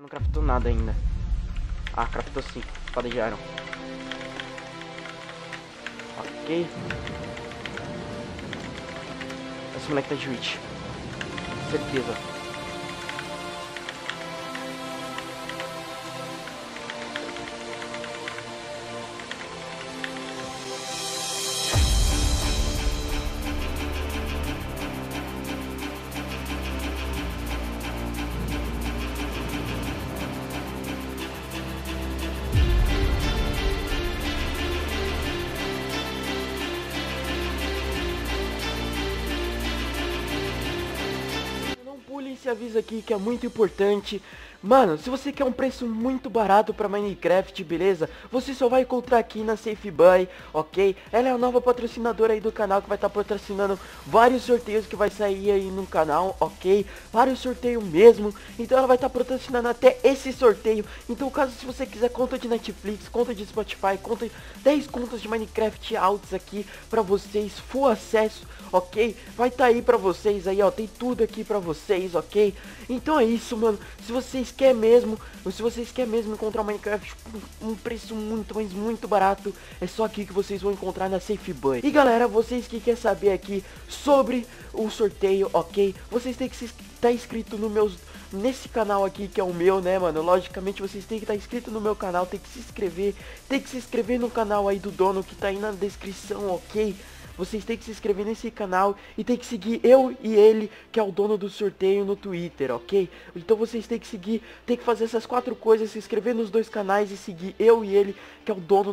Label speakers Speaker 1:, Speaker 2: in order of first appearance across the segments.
Speaker 1: Não craftou nada ainda. Ah, craftou sim. Espada de Iron. Ok. Esse moleque tá de reach. Certeza. Pule esse aviso aqui que é muito importante. Mano, se você quer um preço muito barato pra Minecraft, beleza? Você só vai encontrar aqui na SafeBuy, ok? Ela é a nova patrocinadora aí do canal que vai estar patrocinando vários sorteios que vai sair aí no canal, ok? Vários sorteios mesmo. Então ela vai estar patrocinando até esse sorteio. Então caso se você quiser conta de Netflix, conta de Spotify, conta 10 contas de Minecraft altos aqui pra vocês, full acesso, ok? Vai estar aí pra vocês aí, ó, tem tudo aqui pra vocês, ok? Então é isso, mano. Se vocês querem mesmo encontrar Minecraft com um preço muito, mas muito barato, é só aqui que vocês vão encontrar na SafeBuy. E galera, vocês que querem saber aqui sobre o sorteio, ok? Vocês têm que estar inscrito no nesse canal aqui que é o meu, né, mano? Logicamente vocês têm que estar inscrito no meu canal, tem que se inscrever no canal aí do dono que tá aí na descrição, ok? Vocês têm que se inscrever nesse canal e tem que seguir eu e ele, que é o dono do sorteio, no Twitter, ok? Então vocês têm que seguir, tem que fazer essas 4 coisas, se inscrever nos 2 canais e seguir eu e ele, que é o dono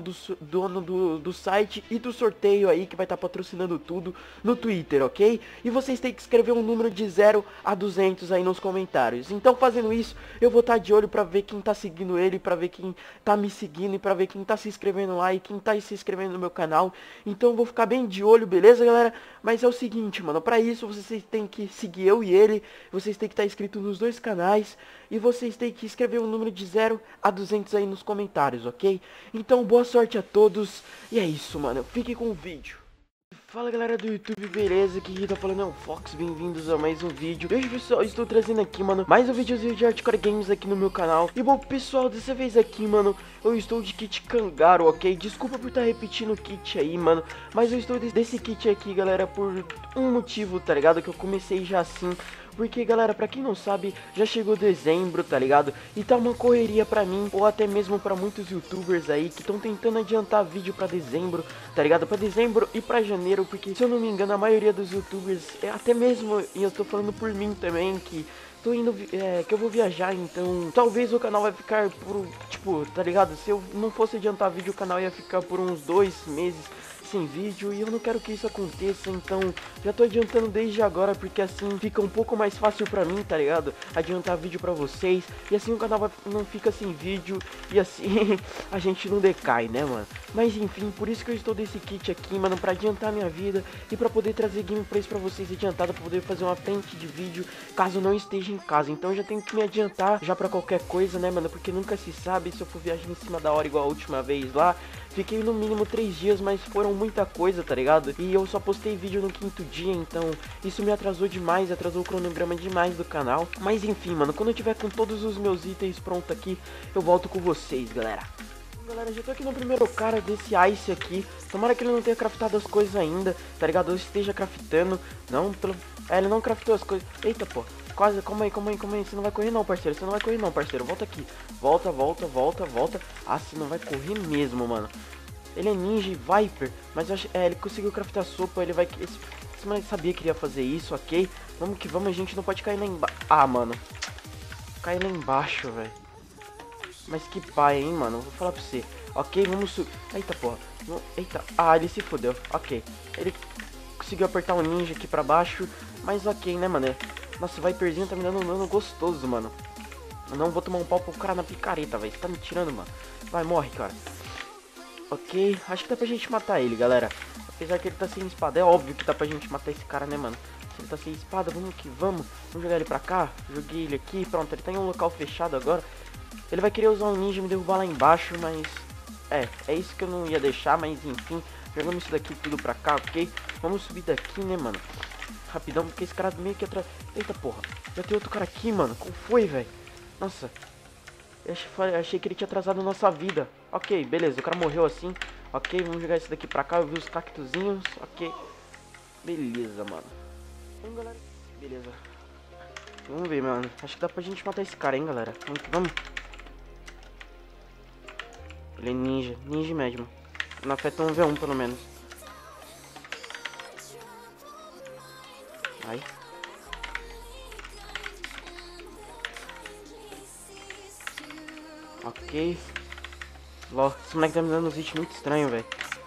Speaker 1: do site e do sorteio aí, que vai estar patrocinando tudo no Twitter, ok? E vocês têm que escrever um número de 0 a 200 aí nos comentários. Então fazendo isso, eu vou estar de olho pra ver quem tá seguindo ele, pra ver quem tá me seguindo e pra ver quem tá se inscrevendo lá e quem tá se inscrevendo no meu canal. Então eu vou ficar bem de olho, beleza, galera? Mas é o seguinte, mano, pra isso vocês têm que seguir eu e ele, vocês têm que estar inscrito nos 2 canais e vocês têm que escrever um número de 0 a 200 aí nos comentários, ok? Então boa sorte a todos e é isso, mano, fiquem com o vídeo. Fala galera do YouTube, beleza? Aqui tá falando é o Fox, bem-vindos a mais um vídeo. Hoje pessoal, estou trazendo aqui, mano, mais um videozinho de Hardcore Games aqui no meu canal. E bom pessoal, dessa vez aqui, mano, eu estou de kit Cangaro, ok? Desculpa por estar repetindo o kit aí, mano, mas eu estou desse kit aqui, galera, por um motivo, tá ligado? Que eu comecei já assim. Porque, galera, pra quem não sabe, já chegou dezembro, tá ligado? E tá uma correria pra mim, ou até mesmo pra muitos youtubers aí que estão tentando adiantar vídeo pra dezembro, tá ligado? Pra dezembro e pra janeiro, porque se eu não me engano, a maioria dos youtubers, até mesmo, e eu tô falando por mim também, que tô indo, que eu vou viajar, então talvez o canal vai ficar por, tipo, tá ligado? Se eu não fosse adiantar vídeo, o canal ia ficar por uns 2 meses sem vídeo, e eu não quero que isso aconteça, então já tô adiantando desde agora, porque assim fica um pouco mais fácil pra mim, tá ligado? Adiantar vídeo pra vocês, e assim o canal não fica sem vídeo, e assim a gente não decai, né, mano? Mas enfim, por isso que eu estou desse kit aqui, mano, pra adiantar minha vida, e pra poder trazer gameplays pra vocês adiantado, pra poder fazer uma frente de vídeo, caso não esteja em casa. Então eu já tenho que me adiantar já pra qualquer coisa, né, mano? Porque nunca se sabe, se eu for viajar em cima da hora igual a última vez lá, fiquei no mínimo 3 dias, mas foram muita coisa, tá ligado? E eu só postei vídeo no 5º dia, então isso me atrasou demais, atrasou o cronograma demais do canal. Mas enfim, mano, quando eu tiver com todos os meus itens prontos aqui, eu volto com vocês, galera. Galera, já tô aqui no primeiro cara desse Ice aqui. Tomara que ele não tenha craftado as coisas ainda, tá ligado? Ou esteja craftando. Não, ele não craftou as coisas. Eita, pô. Quase, calma aí. Você não vai correr não, parceiro. Você não vai correr não, parceiro. Volta aqui. Volta. Ah, você não vai correr mesmo, mano. Ele é ninja e Viper, mas eu acho, ele conseguiu craftar sopa, ele vai... Esse moleque sabia que iria fazer isso, ok? Vamos que vamos, a gente não pode cair lá embaixo. Ah, mano. Cair lá embaixo, velho. Mas que pai, hein, mano. Vou falar pra você. Ok, vamos subir. Eita, porra. Eita. Ah, ele se fodeu. Ok. Ele conseguiu apertar um ninja aqui pra baixo. Mas ok, né, mano. Nossa, o Viperzinho tá me dando um dano gostoso, mano. Eu não vou tomar um pau pro cara na picareta, velho. Você tá me tirando, mano. Vai, morre, cara. Ok. Acho que dá pra gente matar ele, galera. Apesar que ele tá sem espada. É óbvio que dá pra gente matar esse cara, né, mano. Se ele tá sem espada, vamos que vamos. Vamos jogar ele pra cá. Joguei ele aqui. Pronto, ele tá em um local fechado agora. Ele vai querer usar um ninja e me derrubar lá embaixo, mas... É isso que eu não ia deixar, mas enfim. Jogamos isso daqui tudo pra cá, ok? Vamos subir daqui, né, mano? Rapidão, porque esse cara meio que atrás... Eita, porra. Já tem outro cara aqui, mano. Qual foi, velho? Nossa. Achei que ele tinha atrasado nossa vida. Ok, beleza, o cara morreu assim. Ok, vamos jogar esse daqui pra cá. Eu vi os cactuzinhos. Ok. Beleza, mano. Vamos, galera. Beleza. Vamos ver, mano. Acho que dá pra gente matar esse cara, hein, galera. Vamos. Ele é ninja. Ninja mesmo. Não afeta um V1, pelo menos. Ai. Ok. Ló, esse moleque tá me dando uns hits muito estranho, velho.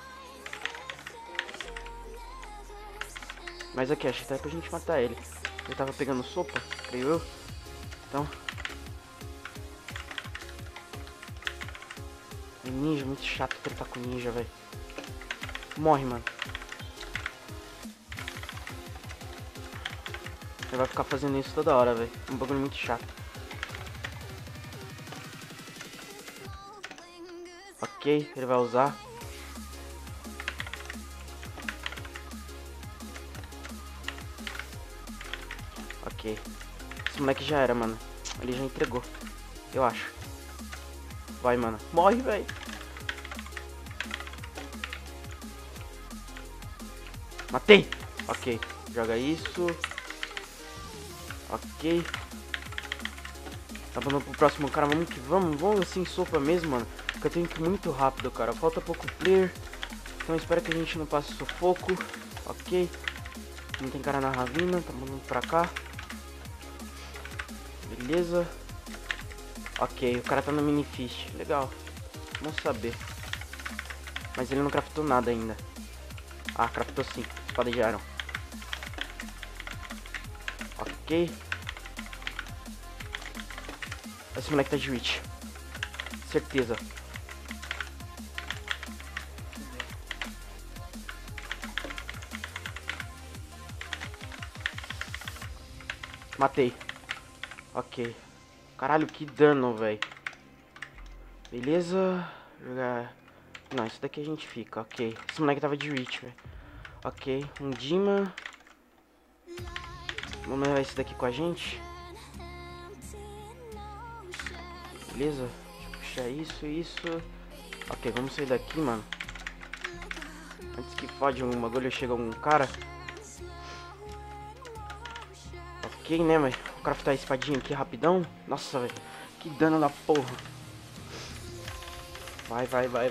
Speaker 1: Mas aqui, acho que dá pra gente matar ele. Ele tava pegando sopa, creio eu. Então. Ninja, muito chato tratar com ninja, velho. Morre, mano. Ele vai ficar fazendo isso toda hora, velho. Um bagulho muito chato. Ok, ele vai usar. Ok. Esse moleque já era, mano. Ele já entregou. Eu acho. Vai, mano. Morre, velho. Matei. Ok. Joga isso. Ok. Tá bom pro próximo cara. Vamos que vamos. Vamos assim, sopa mesmo, mano. Porque eu tenho que ir muito rápido, cara. Falta pouco player. Então espero que a gente não passe sufoco. Ok. Não tem cara na ravina. Tá mandando pra cá. Beleza. Ok, o cara tá no minifish. Legal. Vamos saber. Mas ele não craftou nada ainda. Ah, craftou sim. Espada de Iron. Ok. Esse moleque tá de reach. Certeza. Matei. Ok. Caralho, que dano, velho. Beleza. Jogar... Não, isso daqui a gente fica. Ok. Esse moleque tava de reach, velho. Ok. Um Dima. Vamos levar esse daqui com a gente. Beleza. Deixa eu puxar isso. Ok, vamos sair daqui, mano. Antes que fode um bagulho, chega um cara. Ok, né, velho? Vou craftar a espadinha aqui rapidão. Nossa, velho. Que dano da porra. Vai.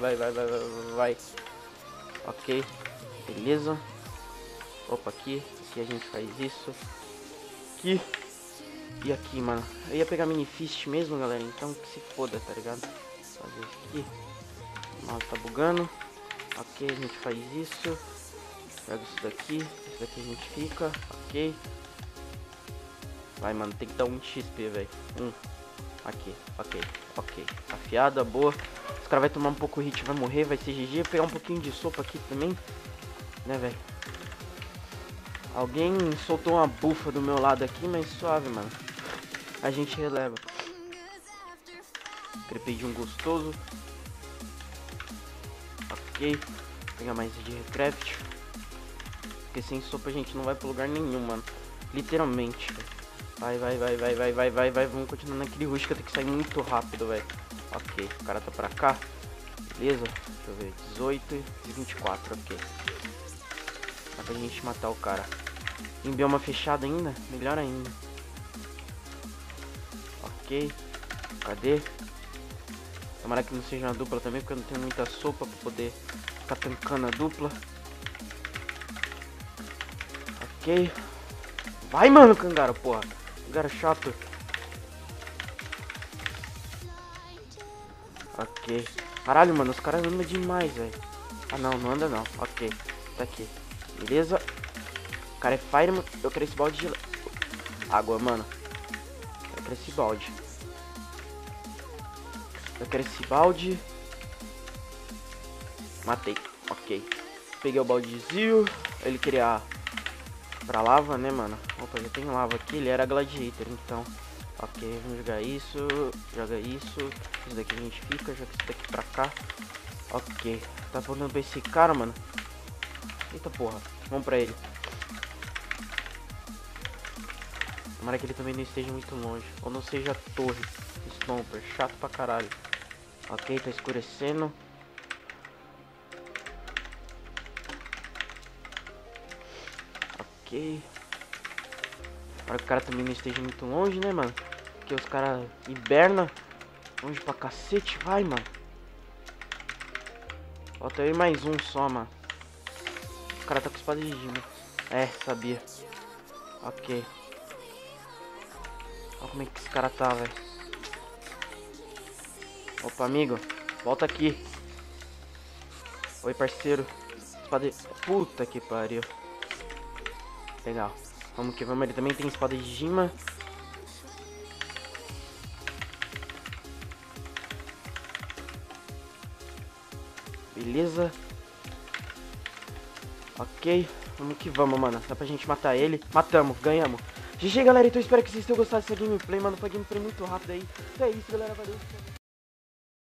Speaker 1: Ok. Beleza. Opa, aqui. Aqui a gente faz isso. Aqui. E aqui, mano. Eu ia pegar mini fist mesmo, galera. Então que se foda, tá ligado? Fazer isso aqui. O mouse tá bugando. Ok, a gente faz isso. Pega isso daqui. Isso daqui a gente fica. Ok. Vai, mano, tem que dar um XP, velho. Aqui, ok. Afiada, boa. Os caras vai tomar um pouco hit, vai morrer, vai ser GG. Vou pegar um pouquinho de sopa aqui também. Né, velho? Alguém soltou uma bufa do meu lado aqui, mas suave, mano. A gente releva. Crepei de um gostoso. Ok. Vou pegar mais de recraft. Porque sem sopa a gente não vai pra lugar nenhum, mano. Literalmente, velho. Vai. Vamos continuar naquele rush que eu tenho que sair muito rápido, velho. Ok, o cara tá pra cá. Beleza, deixa eu ver. 18 e 24, ok. Dá pra gente matar o cara. Em bioma fechado ainda? Melhor ainda. Ok. Cadê? Tomara que não seja uma dupla também, porque eu não tenho muita sopa pra poder ficar tancando a dupla. Ok. Vai, mano, Cangaro, porra. Cangaro chato. Ok. Caralho, mano, os caras andam demais, velho. Ah, não anda não. Ok. Tá aqui. Beleza. O cara é Fireman. Eu quero esse balde de água, mano. Eu quero esse balde. Matei. Ok. Peguei o baldezinho. Ele queria pra lava, né, mano? Opa, já tem lava aqui. Ele era gladiator, então. Ok, vamos jogar isso. Joga isso. Isso daqui a gente fica. Joga isso daqui pra cá. Ok. Tá apontando pra esse cara, mano. Eita porra. Vamos pra ele. Tomara que ele também não esteja muito longe. Ou não seja a torre. Isso Stomper, chato pra caralho. Ok, tá escurecendo. Ok. Para que o cara também não esteja muito longe, né, mano? Porque os caras hibernam. Longe pra cacete, vai, mano. Falta eu e mais um só, mano. O cara tá com espada de gema. É, sabia. Ok. Olha como é que esse cara tá, velho. Opa, amigo. Volta aqui. Oi, parceiro. Espada de... Puta que pariu. Legal. Vamos que vamos. Ele também tem espada de gema. Beleza. Ok. Vamos que vamos, mano. Dá pra gente matar ele. Matamos. Ganhamos. GG, galera. Então espero que vocês tenham gostado dessa gameplay, mano. Foi gameplay muito rápido aí. Então é isso, galera. Valeu.